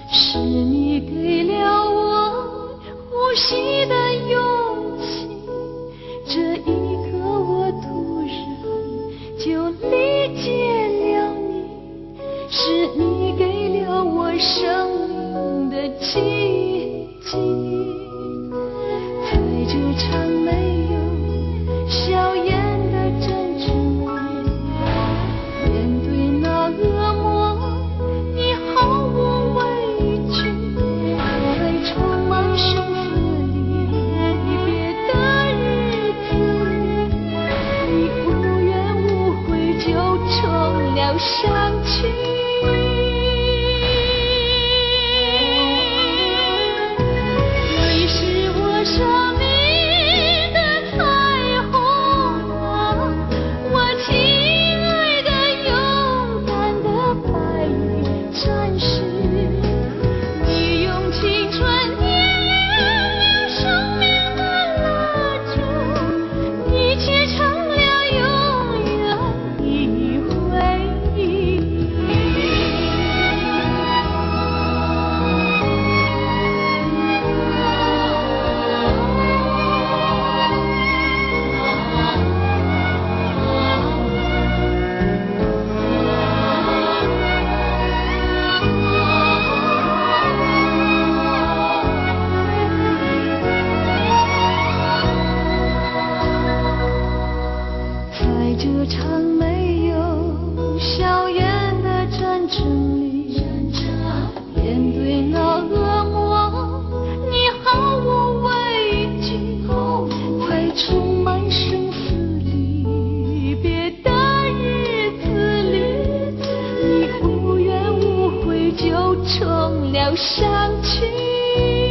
是你给了我呼吸的勇气，这一刻我突然就理解了你，是你给了我生命的奇迹。在这场没有硝烟的战争里，面对那恶魔，你毫无畏惧，在充满生死离别的日子里，你无怨无悔就成了伤情。你是我生命的彩虹啊，我亲爱的勇敢的白衣战士，你用青春点亮了生命的蜡烛，你却成了永远的回忆。在这场没有硝烟的战争里，面对那恶魔，你毫无畏惧，在充满生死离别的日子里，你无怨无悔就成了伤情。